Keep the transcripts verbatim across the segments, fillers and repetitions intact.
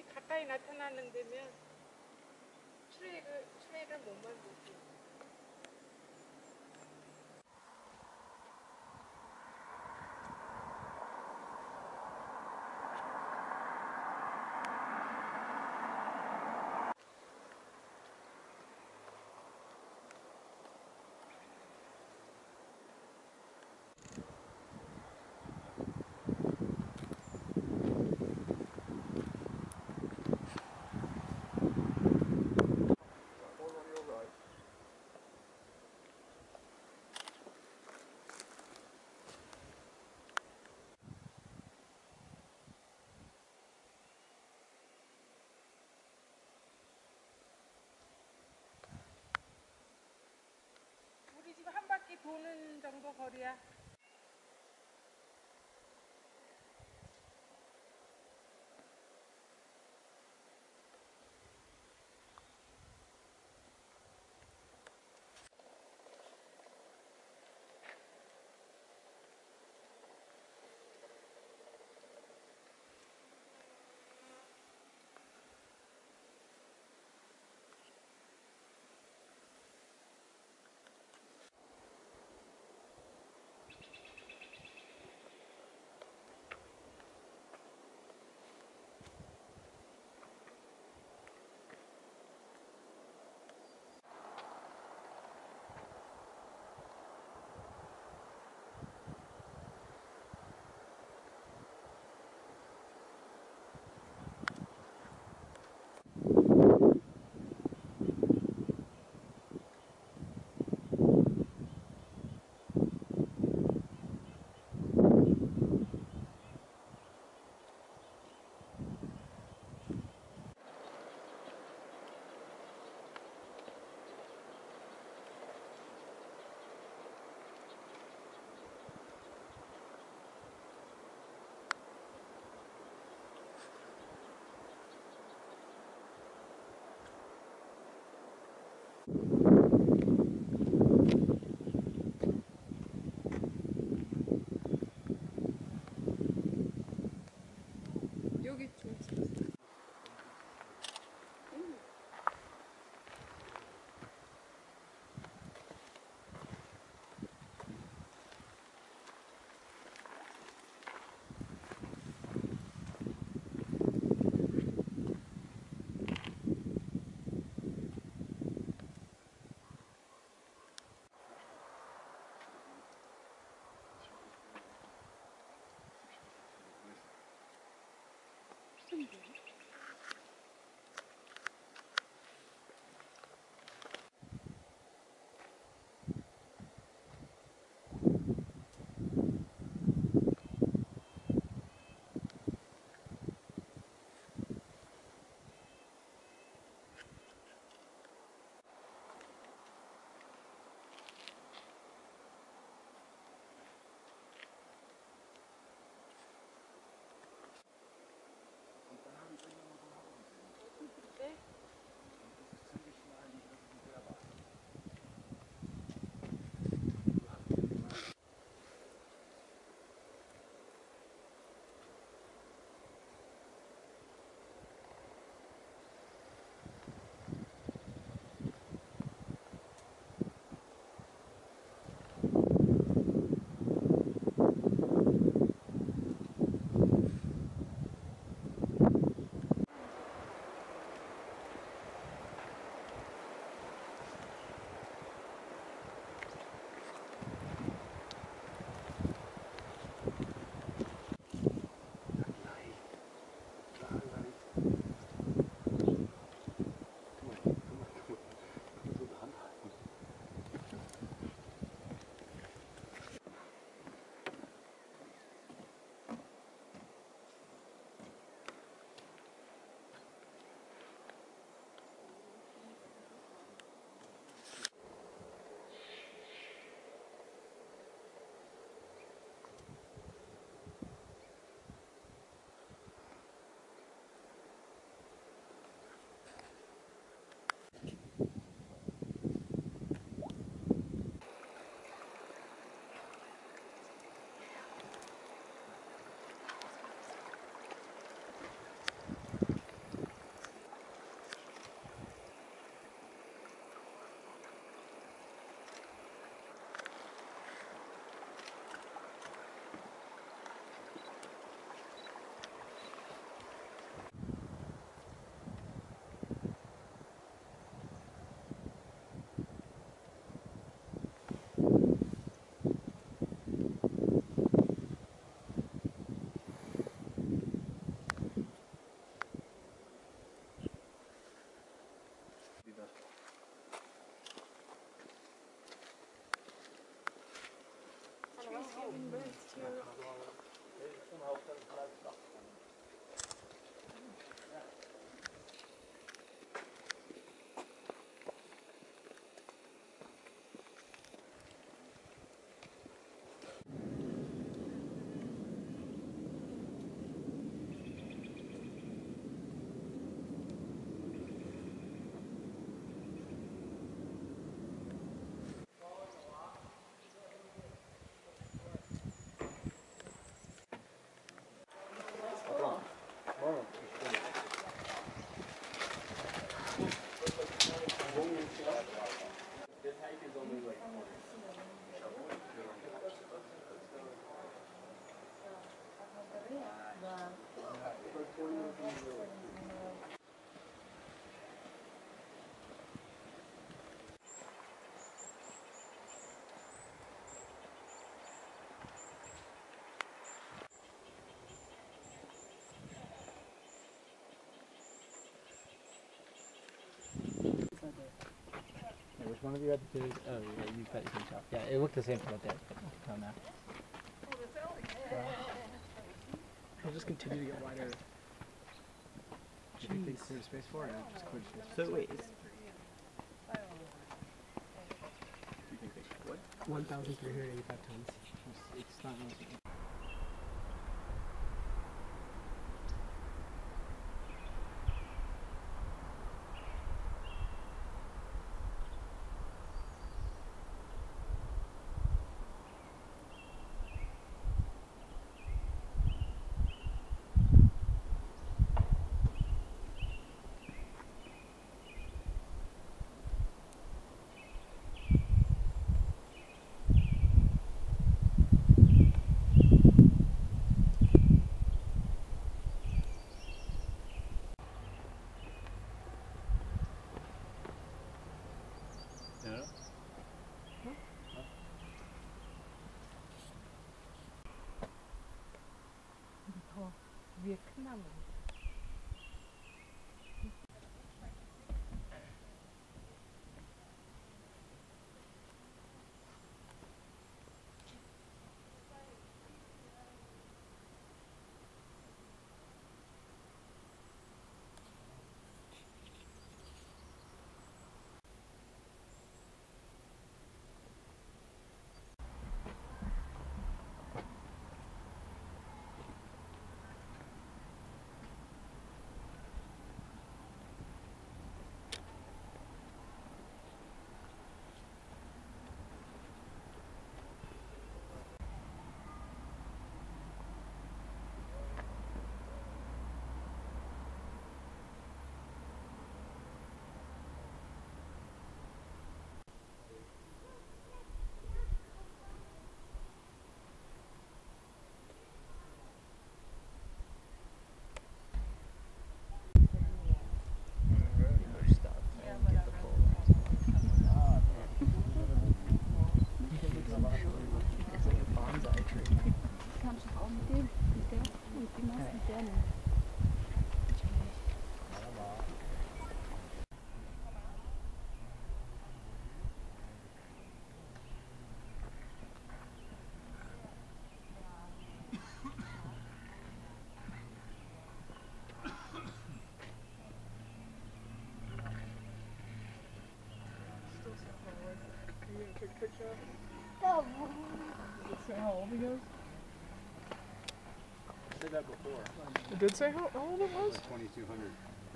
사람이 가까이 나타나는 데면 트레이를, 트레이를 못 만들지. 우리 집 한 바퀴 도는 정도 거리야. 여기 좀 있어. One of you had the food. Oh, yeah, you cut your shop. Yeah, it looked the same from up there. But tell now. I'll just continue to get wider. Do you think they cleared space for it or just cleared space? So wait, it's Do you think they would? one thousand three hundred eighty-five tons. it's, it's not nothing. No? 더 위에 큰 나무. Does it say how old he is? I said that before. It did say how old it was? twenty-two hundred.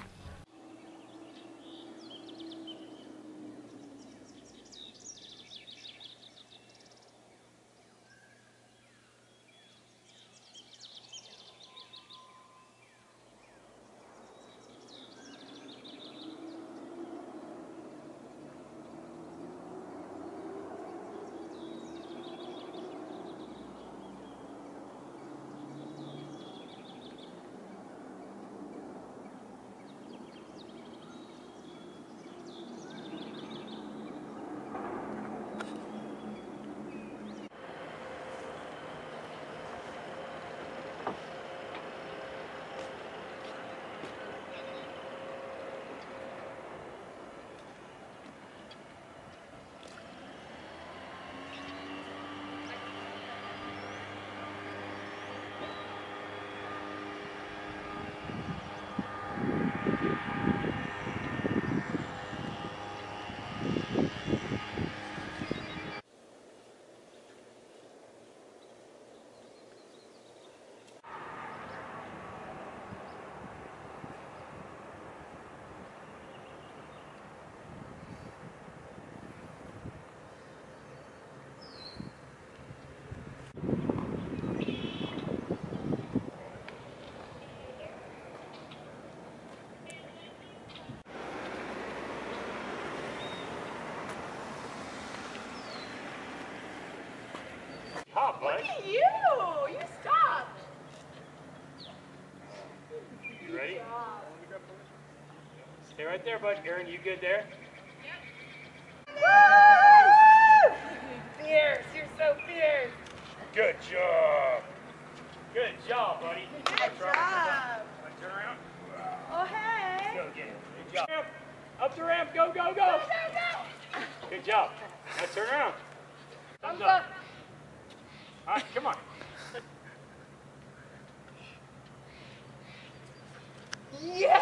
Hop, bud. Look at you! You stopped! You ready? Stay right there, bud. Aaron, you good there? Woo! Fierce, you're so fierce. Good job. Good job, buddy. Good Let's try job. Let's turn around. Oh, hey. Go get it. Good job. Ramp. Up the ramp. Go, go, go. Go, go, go. Good job. Now turn around. Thumbs Thumbs up. up. All right, come on. Yeah!